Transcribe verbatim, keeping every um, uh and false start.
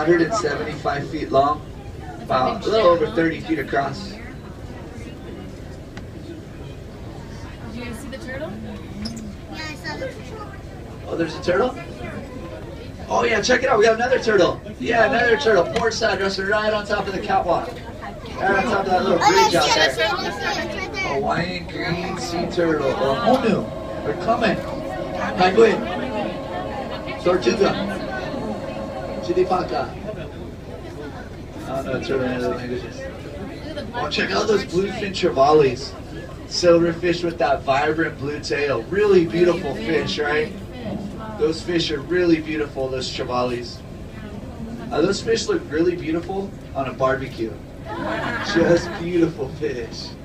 hundred seventy-five feet long, about a little over thirty feet across. Did you guys see the turtle? Yeah, I saw the turtle. Oh, there's a turtle? Oh yeah, check it out. We got another turtle. Yeah, another turtle. Port side resting right on top of the catwalk. Right on top of that little bridge out there. It's right there. Hawaiian green sea turtle. Or honu. They're coming. Penguin. Tortuga. Chilipaka. I don't know turtle in other languages. Oh, check out those bluefin trevallies. Silverfish with that vibrant blue tail. Really beautiful fish, right? Those fish are really beautiful, those trevallies. Uh, those fish look really beautiful on a barbecue. Just beautiful fish.